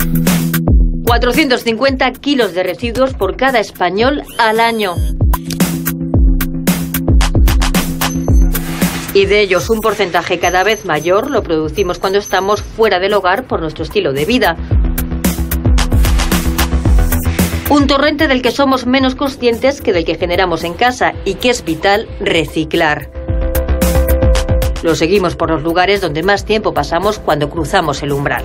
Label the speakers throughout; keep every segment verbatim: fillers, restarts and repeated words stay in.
Speaker 1: cuatrocientos cincuenta kilos de residuos por cada español al año. Y de ellos un porcentaje cada vez mayor lo producimos cuando estamos fuera del hogar por nuestro estilo de vida. Un torrente del que somos menos conscientes que del que generamos en casa y que es vital reciclar. Lo seguimos por los lugares donde más tiempo pasamos cuando cruzamos el umbral.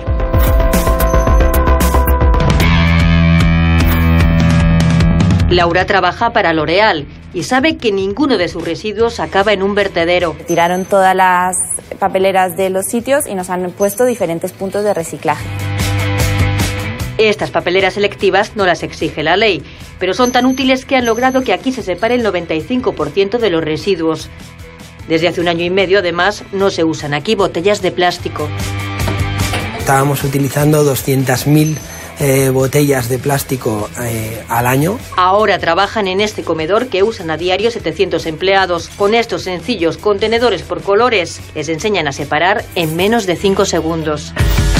Speaker 1: Laura trabaja para L'Oréal y sabe que ninguno de sus residuos acaba en un vertedero.
Speaker 2: Tiraron todas las papeleras de los sitios y nos han puesto diferentes puntos de reciclaje.
Speaker 1: Estas papeleras selectivas no las exige la ley, pero son tan útiles que han logrado que aquí se separe el noventa y cinco por ciento de los residuos. Desde hace un año y medio, además, no se usan aquí botellas de plástico.
Speaker 3: Estábamos utilizando doscientas mil Eh, botellas de plástico eh, al año.
Speaker 1: Ahora trabajan en este comedor que usan a diario setecientos empleados. Con estos sencillos contenedores por colores, les enseñan a separar en menos de cinco segundos.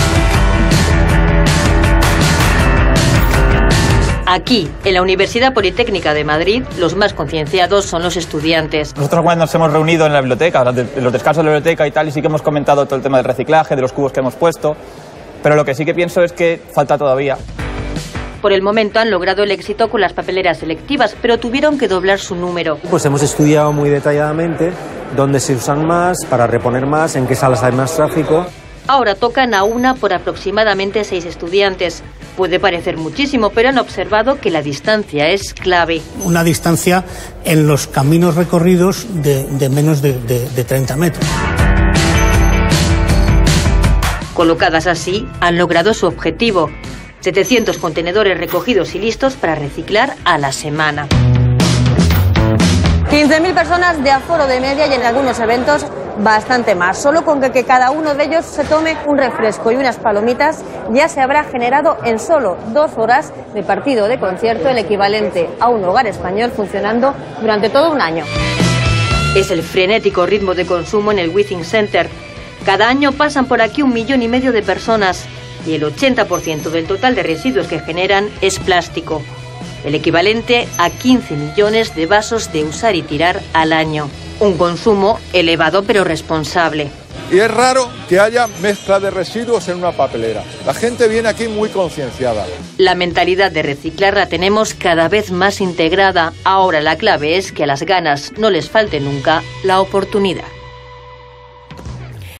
Speaker 1: Aquí, en la Universidad Politécnica de Madrid, los más concienciados son los estudiantes.
Speaker 4: Nosotros cuando nos hemos reunido en la biblioteca, en los descansos de la biblioteca y tal, y sí que hemos comentado todo el tema del reciclaje, de los cubos que hemos puesto. Pero lo que sí que pienso es que falta todavía.
Speaker 1: Por el momento han logrado el éxito con las papeleras selectivas, pero tuvieron que doblar su número.
Speaker 5: Pues hemos estudiado muy detalladamente dónde se usan más, para reponer más, en qué salas hay más tráfico.
Speaker 1: Ahora tocan a una por aproximadamente seis estudiantes. Puede parecer muchísimo, pero han observado que la distancia es clave.
Speaker 6: Una distancia en los caminos recorridos de, de menos de, de, de treinta metros.
Speaker 1: Colocadas así, han logrado su objetivo. setecientos contenedores recogidos y listos para reciclar a la semana.
Speaker 7: quince mil personas de aforo de media y en algunos eventos bastante más. Solo con que, que cada uno de ellos se tome un refresco y unas palomitas ya se habrá generado en solo dos horas de partido de concierto el equivalente a un hogar español funcionando durante todo un año.
Speaker 1: Es el frenético ritmo de consumo en el Withings Center. Cada año pasan por aquí un millón y medio de personas y el ochenta por ciento del total de residuos que generan es plástico, el equivalente a quince millones de vasos de usar y tirar al año. Un consumo elevado pero responsable.
Speaker 8: Y es raro que haya mezcla de residuos en una papelera. La gente viene aquí muy concienciada.
Speaker 1: La mentalidad de reciclar la tenemos cada vez más integrada. Ahora la clave es que a las ganas no les falte nunca la oportunidad.